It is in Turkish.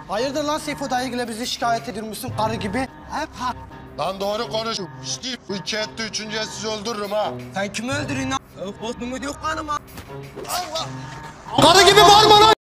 Hayırdır lan Seyfo dayıyla bizi şikayet ediyormuşsun karı gibi? Hep ha. Lan doğru konuş. Steve, bu iki etti üçüncüye sizi öldürürüm ha. Sen kimi öldürüyorsun lan? Korktuğumu yok kanıma. Karı gibi bağırma lan!